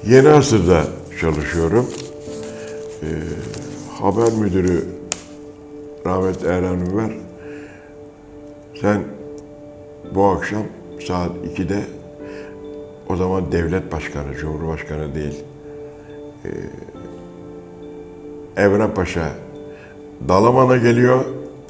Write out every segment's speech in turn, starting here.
Yeni Asır'da çalışıyorum. Haber müdürü rahmetli Erhan Ünver, sen bu akşam saat 2'de, o zaman devlet başkanı, cumhurbaşkanı değil, Evren Paşa Dalaman'a geliyor,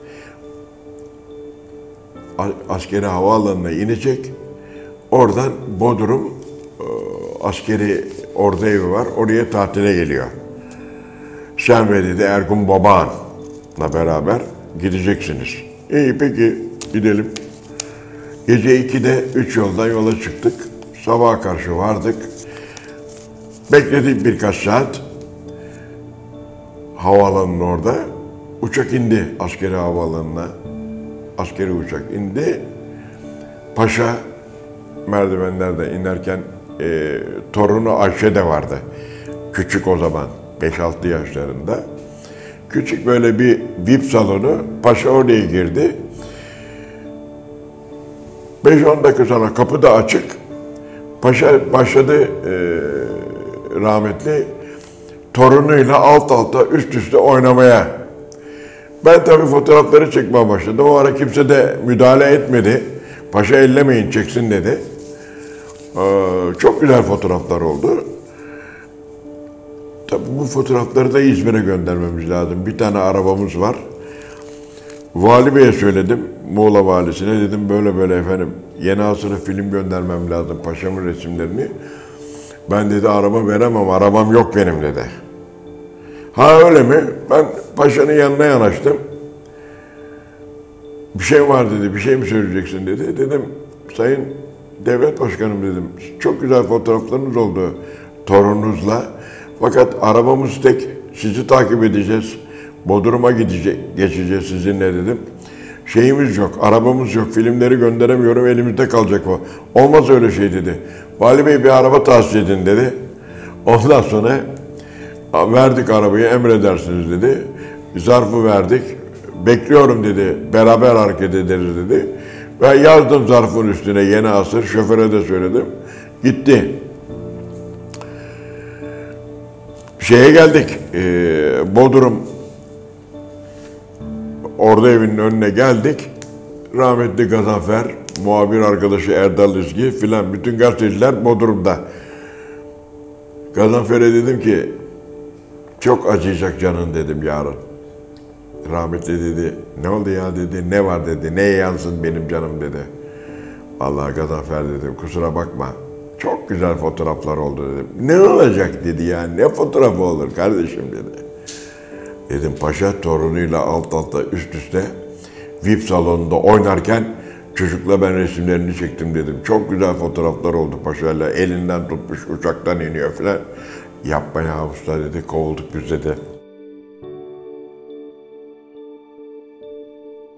askeri havaalanına inecek, oradan Bodrum askeri ordu evi var, oraya tatile geliyor. Sen ve dedi Ergun Babağan'la beraber gideceksiniz. İyi peki gidelim. Gece 2'de 3 yoldan yola çıktık. Sabaha karşı vardık. Bekledik birkaç saat. Havaalanının orada. Uçak indi askeri havaalanına. Askeri uçak indi. Paşa merdivenlerden inerken torunu Ayşe de vardı. Küçük o zaman. 5-6 yaşlarında. Küçük böyle bir VIP salonu. Paşa oraya girdi. 5-10 dakika sonra kapı da açık. Paşa başladı rahmetli torunuyla alt alta üst üste oynamaya. Ben tabii fotoğrafları çekmeye başladım. O ara kimse de müdahale etmedi. Paşa ellemeyin çeksin dedi. Çok güzel fotoğraflar oldu. Tabii bu fotoğrafları da İzmir'e göndermemiz lazım. Bir tane arabamız var. Vali Bey'e söyledim, Muğla valisine. Dedim böyle böyle efendim, Yeni Asır'a film göndermem lazım, paşamın resimlerini. Ben dedi araba veremem, arabam yok benim dedi. Ha öyle mi? Ben paşanın yanına yanaştım. Bir şey var dedi, bir şey mi söyleyeceksin dedi. Dedim, sayın devlet başkanım dedim, çok güzel fotoğraflarınız oldu torununuzla. Fakat arabamız tek, sizi takip edeceğiz. Bodrum'a geçeceğiz sizinle dedim. Şeyimiz yok, arabamız yok, filmleri gönderemiyorum, elimizde kalacak o. Olmaz öyle şey dedi. Vali Bey bir araba tahsis edin dedi. Ondan sonra verdik arabayı, emredersiniz dedi. Zarfı verdik. Bekliyorum dedi, beraber hareket ederiz dedi. Ve yazdım zarfın üstüne Yeni Asır, şoföre de söyledim. Gitti. Şeye geldik, Bodrum ordu evinin önüne geldik. Rahmetli Gazanfer, muhabir arkadaşı Erdal İzgi filan bütün gazeteciler Bodrum'da. Gazanfer'e dedim ki, çok acıyacak canın dedim yarın. Rahmetli dedi, ne oldu ya dedi, ne var dedi, neye yansın benim canım dedi. Vallahi Gazanfer dedim, kusura bakma. Çok güzel fotoğraflar oldu dedim. Ne olacak dedi ya, ne fotoğrafı olur kardeşim dedi. Dedim paşa torunuyla alt alta üst üste VIP salonunda oynarken çocukla ben resimlerini çektim dedim. Çok güzel fotoğraflar oldu paşayla, elinden tutmuş uçaktan iniyor falan. Yapma ya usta dedi, kovulduk biz dedi.